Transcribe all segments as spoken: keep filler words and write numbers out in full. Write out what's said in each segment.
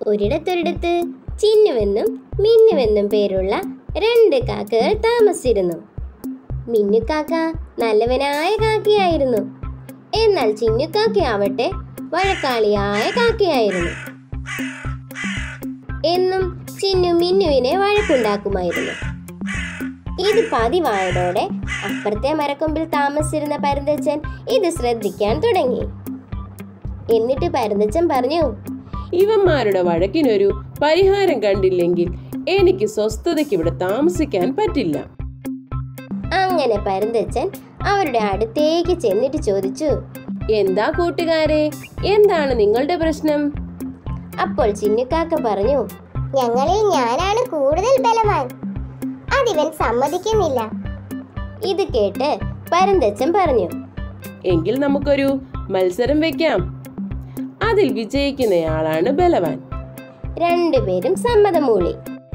ഒരിടത്തൊരിടത്ത് ചിന്നുവെന്നും മിന്നുവെന്നും പേരുള്ള രണ്ട് കാക്കകൾ താമസിച്ചിരുന്നു. മിന്നുക്കാക്ക നല്ലവനായ കാക്കയായിരുന്നു. എന്നാൽ ചിന്നുക്കാക്കയാവട്ടെ വഴക്കാളിയായ കാക്കയായിരുന്നു. എന്നും ചിന്നു മിന്നുവിനെ വഴക്കുണ്ടാക്കുമായിരുന്നു. ഇത് പതിവായതോടെ അപ്പുറത്തെ മരക്കൊമ്പിൽ താമസിച്ചിരുന്ന പരുന്തച്ചൻ ഇത് ശ്രദ്ധിക്കാൻ തുടങ്ങി. എന്നിട്ട് പരുന്തച്ചൻ പറഞ്ഞു, ഇവന്മാരുടെ വഴക്കിനൊരു പരിഹാരം കണ്ടില്ലെങ്കിൽ എനിക്ക് സ്വസ്ഥതയ്ക്ക് ഇവിടെ താമസിക്കാൻ പറ്റില്ല. അങ്ങനെ പരുന്തച്ചൻ അവരുടെ അടുത്തേക്ക് ചെന്നിട്ട് ചോദിച്ചു, എന്താ കൂട്ടുകാരെ, എന്താണ് നിങ്ങളുടെ പ്രശ്നം? അപ്പോൾ ചിന്നുക്കാക്ക പറഞ്ഞു, ഞങ്ങളിൽ ഞാനാണ് കൂടുതൽ ബലവാൻ, അതിവൻ സമ്മതിക്കുന്നില്ല. ഇത് കേട്ട് പരുന്തച്ചൻ പറഞ്ഞു, എങ്കിൽ നമുക്കൊരു മത്സരം വെക്കാം. അതിൽ വിജയിക്കുന്നയാളാണ് ബലവാൻ. രണ്ടുപേരും സമ്മതം മൂളി.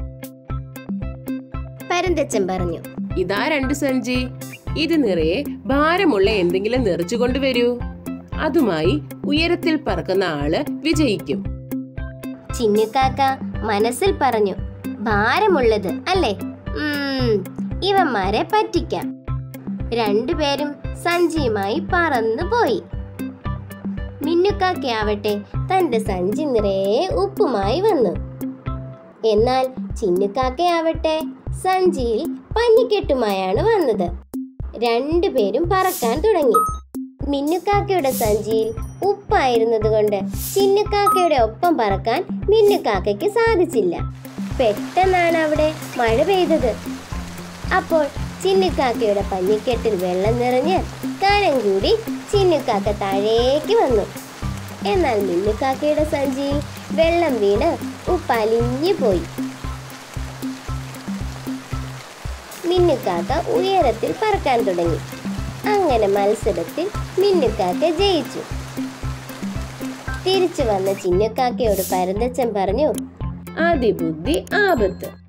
പരുന്തച്ചൻ പറഞ്ഞു, ഇതാ രണ്ട് സഞ്ചി, ഇത് നിറയെ ഭാരമുള്ള എന്തെങ്കിലും നിറച്ചു കൊണ്ടുവരൂ. അതുമായി ഉയരത്തിൽ പറക്കുന്ന ആള് വിജയിക്കും. ചിന്നുക്കാക്ക മനസ്സിൽ പറഞ്ഞു, ഭാരമുള്ളത് അല്ലേ, ഉം ഇവന്മാരെ പറ്റിക്കാം. രണ്ടുപേരും സഞ്ചിയുമായി പറന്നു പോയി. മിന്നുക്കാക്കയാവട്ടെ തന്റെ സഞ്ചി നിറയെ ഉപ്പുമായി വന്നു. എന്നാൽ ചിന്നുക്കാക്കയാവട്ടെ സഞ്ചിയിൽ പഞ്ഞിക്കെട്ടുമായാണ് വന്നത്. രണ്ടുപേരും പറക്കാൻ തുടങ്ങി. മിന്നുക്കാക്കയുടെ സഞ്ചിയിൽ ഉപ്പായിരുന്നത് കൊണ്ട് ചിന്നുക്കാക്കയുടെ ഒപ്പം പറക്കാൻ മിന്നുക്കാക്കയ്ക്ക് സാധിച്ചില്ല. പെട്ടെന്നാണ് അവിടെ മഴ പെയ്തത്. അപ്പോൾ ചിന്നുക്കാക്കയുടെ പഞ്ഞിക്കെട്ടിൽ വെള്ളം നിറഞ്ഞ് കനം കൂടി ചിന്നുക്കാക്ക താഴേക്ക് വന്നു. എന്നാൽ മിന്നുക്കാക്കയുടെ സഞ്ചിയിൽ വെള്ളം വീണ് ഉപ്പലിഞ്ഞു പോയി. മിന്നുക്കാക്ക ഉയരത്തിൽ പറക്കാൻ തുടങ്ങി. അങ്ങനെ മത്സരത്തിൽ മിന്നുക്കാക്ക ജയിച്ചു. തിരിച്ചു വന്ന ചിന്നുക്കാക്കയോട് പരുന്തച്ചൻ പറഞ്ഞു, അതിബുദ്ധി ആപത്ത്.